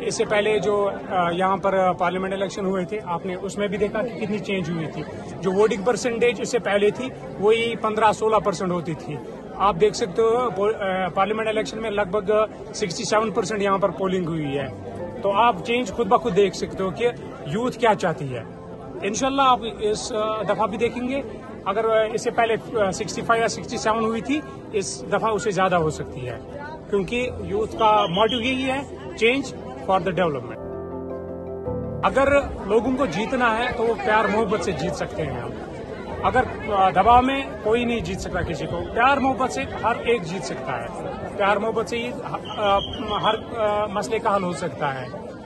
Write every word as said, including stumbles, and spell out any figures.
इससे पहले जो यहाँ पर पार्लियामेंट इलेक्शन हुए थे, आपने उसमें भी देखा कि कितनी चेंज हुई थी। जो वोटिंग परसेंटेज इससे पहले थी वही पंद्रह सोलह परसेंट होती थी। आप देख सकते हो पार्लियामेंट इलेक्शन में लगभग सड़सठ परसेंट यहाँ पर पोलिंग हुई है। तो आप चेंज खुद ब खुद देख सकते हो कि यूथ क्या चाहती है। इंशाल्लाह आप इस दफा भी देखेंगे, अगर इससे पहले पैंसठ या सड़सठ हुई थी, इस दफा उससे ज्यादा हो सकती है, क्योंकि यूथ का मोटिव यही है, चेंज फॉर द डेवलपमेंट। अगर लोगों को जीतना है तो वो प्यार मोहब्बत से जीत सकते हैं हम। अगर दबाव में कोई नहीं जीत सकता किसी को, प्यार मोहब्बत से हर एक जीत सकता है। प्यार मोहब्बत से ही हर मसले का हल हो सकता है।